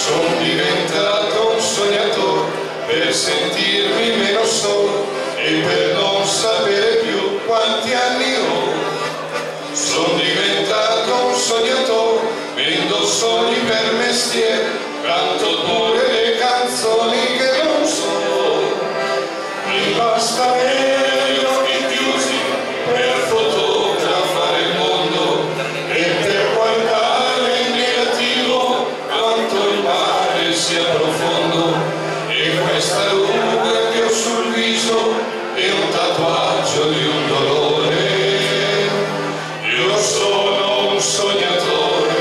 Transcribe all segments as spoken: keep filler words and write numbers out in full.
Sono diventato un sognatore per sentirmi meno solo e per non sapere più quanti anni ho. Sono diventato un sognatore, vendo sogni per mestiere, canto pure le canzoni che non so. Mi basta gli occhi chiusi per fotografare il mondo e per guardare in negativo quanto il mare sia profondo. E questa ruga che ho sul viso è un tatuaggio di un dolore. Io sono un sognatore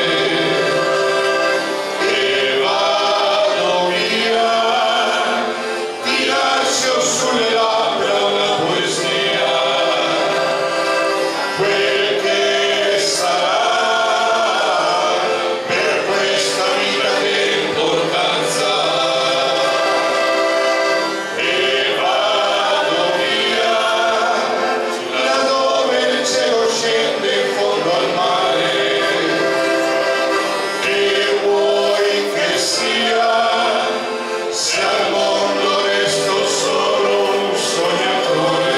e vado via, ti lascio sulle labbra una poesia, quel che sarà per questa vita che importanza ha. E vado via laddove il cielo scende in fondo al mare. Che vuoi che sia, se al mondo resto solo un sognatore.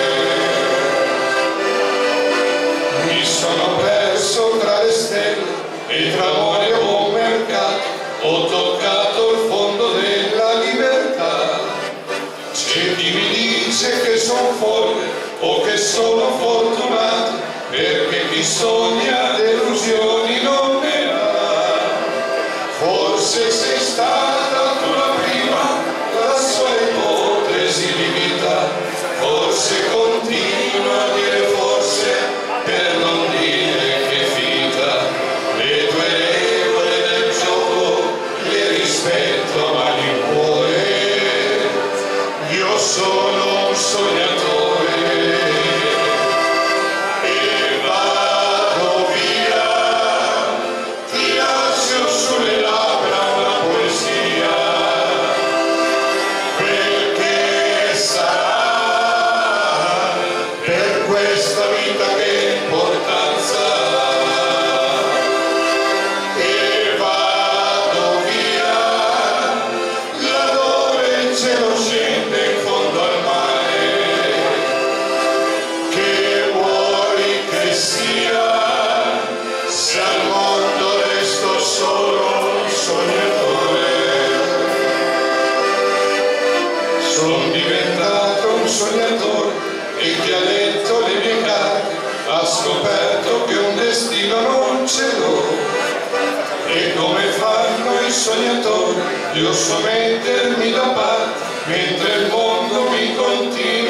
Mi sono perso tra le stelle e tra amore e buon mercato, ho toccato il fondo della libertà. C'è chi mi dice che sono folle o che sono fortunato, perché chi sogna delusioni non ne ha. Forse sei stata tu la prima, la sua ipotesi di vita, forse continua a dire forse per non dire che è finita. Le tue regole del gioco le rispetto a malincuore. Io sono un sognatore e vado via, ti lascio sulle labbra una poesia, quel che sarà per questa vita che importanza ha. E vado via laddove il cielo scende in fondo al mare. Che vuoi che sia, se al mondo resto solo un sognatore. Sono diventato un sognatore e chi ha letto le mie carte ha scoperto che un destino non ce l'ho. E come fanno i sognatori, io so mettermi da parte mentre il mondo mi continua